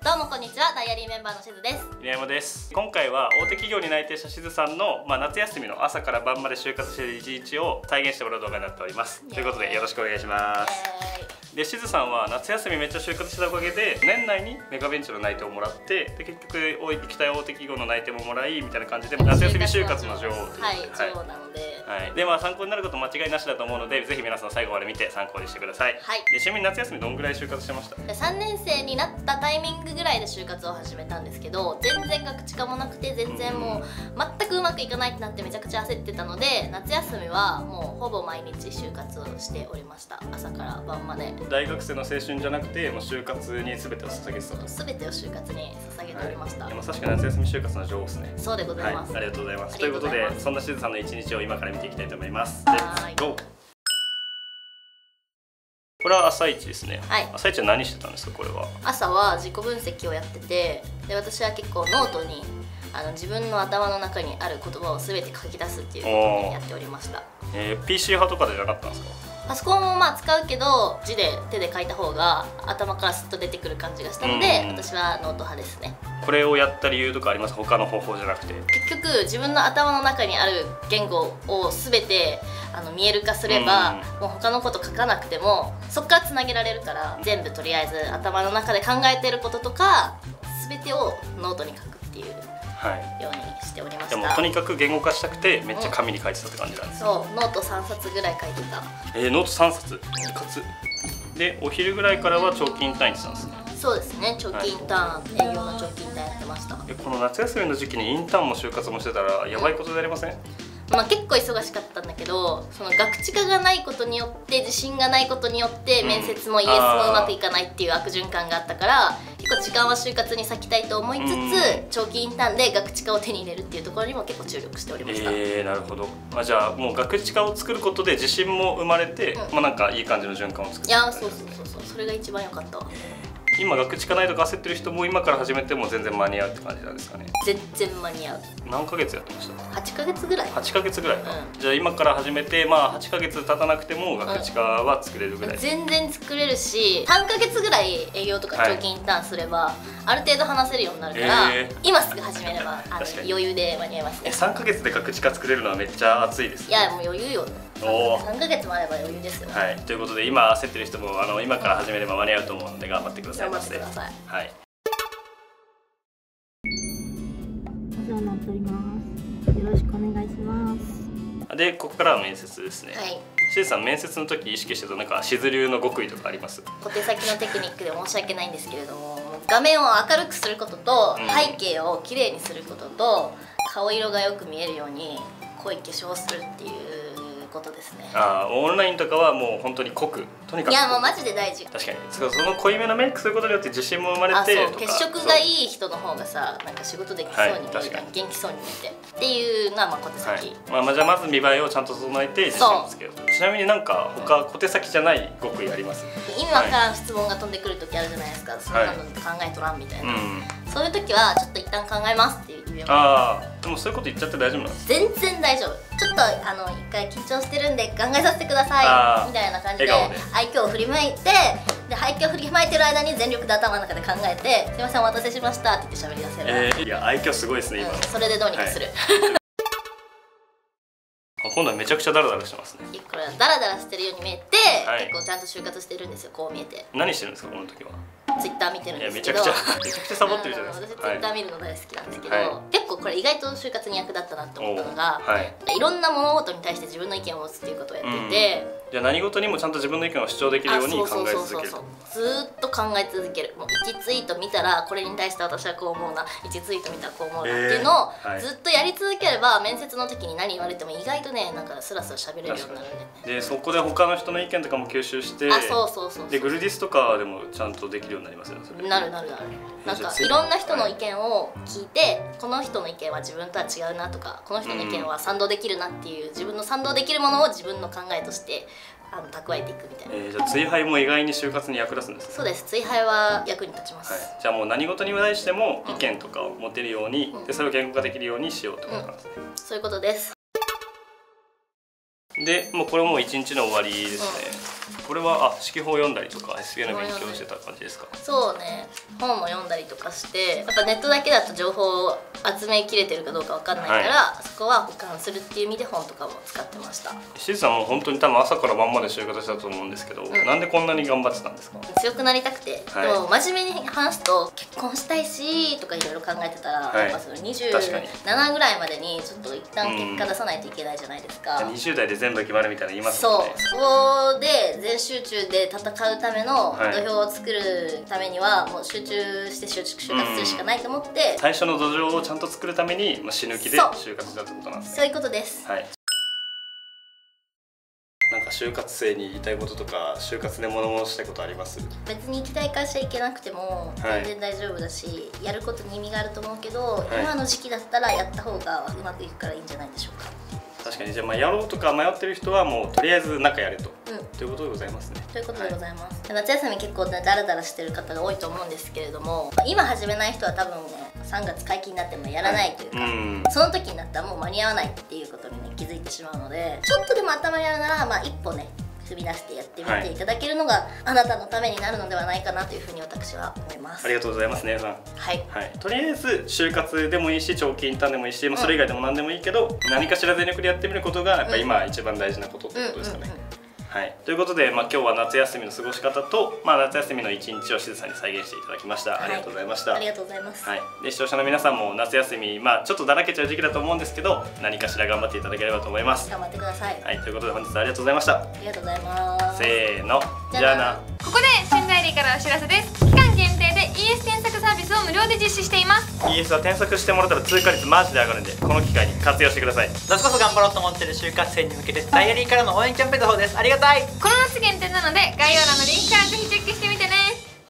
どうもこんにちは、ダイアリーメンバーのしずです。 稲山です。今回は大手企業に内定したしずさんの、夏休みの朝から晩まで就活している一日を再現してもらう動画になっております。ということでよろしくお願いします。で、しずさんは夏休みめっちゃ就活したおかげで年内にメガベンチャーの内定をもらって、で結局行きたい大手企業の内定ももらいみたいな感じで夏休み就活の女王ということで、 はい、女王なので。 で、参考になること間違いなしだと思うので、ぜひ皆さん最後まで見て参考にしてください。 はい。 で、ちなみに夏休みどんぐらい就活してました ？3年生になったタイミングぐらいで就活を始めたんですけど、全然学知化もなくて、全然もう全くうまくいかないってなってめちゃくちゃ焦ってたので、夏休みはもうほぼ毎日就活をしておりました。朝から晩まで。 大学生の青春じゃなくて、もう就活に全てを捧げてたと。 全てを就活に捧げておりました。 まさしく夏休み就活の女王ですね。 そうでございます。 ありがとうございます。ということで、そんなしずさんの一日を今から見ていきたいと思います。レッツゴー。これは朝一ですね。はい。朝一は何してたんですか、これは。 朝は自己分析をやってて、で私は結構ノートに自分の頭の中にある言葉を全て書き出すっていうことをやっておりました。 PC 派とかでじゃなかったんですか？ パソコンも使うけど、字で手で書いた方が頭からスッと出てくる感じがしたので、私はノート派ですね。 これをやった理由とかあります？他の方法じゃなくて。 結局自分の頭の中にある言語を全て見える化すれば、もう他のこと書かなくてもそこからつなげられるから、全部とりあえず頭の中で考えてることとか全てをノートに書くっていうようにしておりました。 でもとにかく言語化したくてめっちゃ紙に書いてたって感じなんです。 そう、ノート3冊ぐらい書いてた。 ノート3冊かつで、お昼ぐらいからは長期インターンしてたんですね。 そうですね、長期インターン、営業の長期インターンやってました。 この夏休みの時期にインターンも就活もしてたらやばいことになりません？ 結構忙しかったんだけど、その学知化がないことによって自信がないことによって面接もイエスもうまくいかないっていう悪循環があったから、結構時間は就活に割きたいと思いつつ、長期インターンで学知化を手に入れるっていうところにも結構注力しておりました。 なるほど。じゃあもう学知化を作ることで自信も生まれて、なんかいい感じの循環を作って。 いや、そう、それが一番良かったわ。 今学知化ないとか焦ってる人も今から始めても全然間に合うって感じなんですかね？ 全然間に合う。 何ヶ月やってました？ 8 ヶ月ぐらい。 8ヶ月ぐらいか。じゃあ今から始めて8ヶ月経たなくても学知化は作れるぐらい。 全然作れるし、3ヶ月ぐらい営業とか長期インターンすればある程度話せるようになるから、今すぐ始めれば余裕で間に合いますね。 3ヶ月で学知化作れるのはめっちゃ熱いですね。 いや、もう余裕よ。3ヶ月もあれば余裕ですよ。 ということで、今焦ってる人も今から始めれば間に合うと思うので頑張ってください。 頑張ってください。 はい。 お世話になっております。よろしくお願いします。 で、ここからは面接ですね。はい。しずさん、面接の時意識してたなんかしず流の極意とかあります？ 小手先のテクニックで申し訳ないんですけれども、画面を明るくすることと、背景をきれいにすることと、顔色がよく見えるように濃い化粧をするっていうことですね。 オンラインとかはもう本当に濃く、とにかく。 いや、もうマジで大事。 確かに。その濃いめのメイクすることによって自信も生まれてとか。 血色がいい人の方がさ、なんか仕事できそうに見える、元気そうに見えてっていうのは小手先。 じゃあまず見栄えをちゃんと整えて自信をつける。ちなみになんか他小手先じゃない極意あります？ 意味わからん質問が飛んでくる時あるじゃないですか。そんなの考えとらんみたいな。そういう時はちょっと一旦考えますって言えば。 でもそういうこと言っちゃって大丈夫なんですか？ 全然大丈夫。ちょっと一回緊張してるんで考えさせてくださいみたいな感じで背景を振りまいて、で背景を振りまいてる間に全力で頭の中で考えて「すいませんお待たせしました」って言って喋り出せる。 いや、愛嬌すごいですね今。 それでどうにかする。 今度はめちゃくちゃダラダラしてますね。 これダラダラしてるように見えて、結構ちゃんと就活してるんですよ。こう見えて。 何してるんですかこの時は？ ツイッター見てるんですけど、 めちゃくちゃサボってるじゃないですか。 私ツイッター見るの大好きなんですけど、結構これ意外と就活に役立ったなって思ったのが、いろんな物事に対して自分の意見を持つっていうことをやっていて、 じゃあ何事にもちゃんと自分の意見を主張できるように考え続ける。 ずーっと考え続ける。もう1ツイート見たらこれに対して私はこう思うな、1ツイート見たらこう思うなっていうのをずっとやり続ければ、面接の時に何言われても意外とね、なんかスラスラ喋れるようになるんで。 でそこで他の人の意見とかも吸収して、でグルディスとかでもちゃんとできるようになりますよね。なる。なんかいろんな人の意見を聞いて、この人の意見は自分とは違うなとか、この人の意見は賛同できるなっていう自分の賛同できるものを自分の考えとして蓄えていくみたいな。 じゃあ追廃も意外に就活に役立つんですか？ そうです。追廃は役に立ちます。 じゃあもう何事に対しても意見とかを持てるように、でそれを言語化できるようにしようってことなんですね。 そういうことです。 でもうこれもう一日の終わりですね。 これは式法読んだりとか SPA の勉強してた感じですか？ そうね、本も読んだりとかして、やっぱネットだけだと情報を集めきれてるかどうかわかんないから、そこは保管するっていう意味で本とかも使ってました。 しずさんも本当に多分朝から晩まで就活したと思うんですけど、なんでこんなに頑張ってたんですか？ 強くなりたくて、でも真面目に話すと結婚したいしとかいろいろ考えてたら、やっぱその27ぐらいまでにちょっと一旦結果出さないといけないじゃないですか。 20代で全部決まるみたいな言いますもんね。 そう、そこで全集中で戦うための土俵を作るためにはもう集中して就活するしかないと思って、 最初の土壌をちゃんと作るために死ぬ気で就活したってことなんですね。 そういうことです。 はい。なんか就活生に言いたいこととか就活で物申したいことあります？別に行きたい会社行けなくても全然大丈夫だし、やることに意味があると思うけど、今の時期だったらやった方がうまくいくからいいんじゃないでしょうか。 確かに。じゃあやろうとか迷ってる人はもうとりあえず中やれと、ということでございますね。 ということでございます。夏休み結構ダラダラしてる方が多いと思うんですけれども、今始めない人は多分ね3月解禁になってもやらないというか、その時になったらもう間に合わないっていうことにね気づいてしまうので、ちょっとでも頭にあるなら一歩ね踏み出してやってみていただけるのがあなたのためになるのではないかなというふうに私は思います。 ありがとうございます、ねさん。 はい、 とりあえず就活でもいいし長期インターンでもいいし、それ以外でも何でもいいけど、何かしら全力でやってみることがやっぱ今一番大事なことってことですかね。はい、ということで、今日は夏休みの過ごし方と、夏休みの一日をしずさんに再現していただきました。ありがとうございました。 ありがとうございます。 はい、で視聴者の皆さんも夏休み、ちょっとだらけちゃう時期だと思うんですけど、何かしら頑張っていただければと思います。 頑張ってください。 はい、ということで本日はありがとうございました。 ありがとうございます。 せーの、じゃあな。 ここで新大理からお知らせです。期間限定で ES 添削サービスを無料で実施しています。 ES は添削してもらったら通過率マジで上がるんで、この機会に活用してください。 夏こそ頑張ろうと思ってる就活生に向けてダイアリーからの応援キャンペーンの方です。ありがたい。 この夏限定なので概要欄のリンクからぜひチェックしてみて